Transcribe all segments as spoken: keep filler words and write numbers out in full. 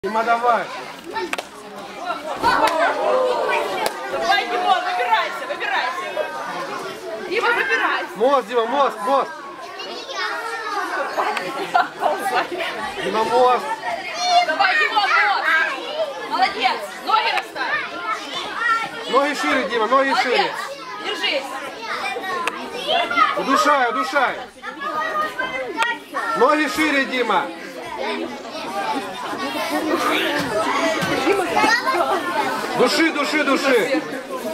Дима, давай. Давай, Дима, выбирайся, выбирайся. Дима, выбирайся. Мост, Дима, мост, мост. Дима, мост. Давай, Дима, мост. Молодец. Ноги расставь. Ноги шире, Дима, ноги Молодец. шире. Держись. Удушай, удушай. Ноги шире, Дима. Души, души, души.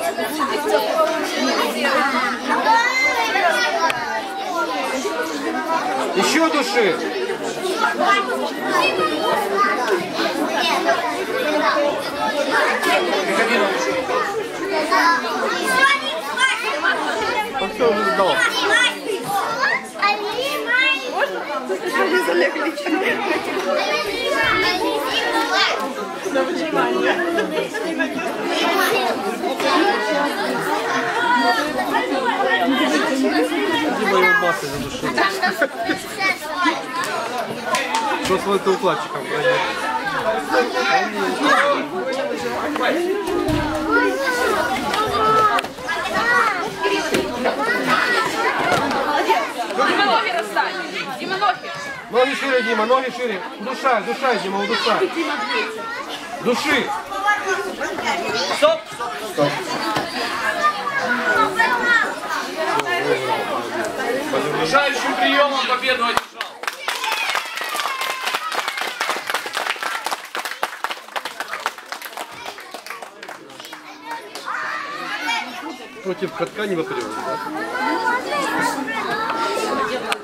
Еще души. Он все уже сдал. Дима его массой задушил. Что с твоим укладчиком? Дима, ноги расставь. Дима, ноги. Ноги шире, Дима, ноги шире. Удушай, удушай, Дима, удушай. Души. Стоп! Стоп. Решающим приемом победу одержал. Против катка не выпрямил, да?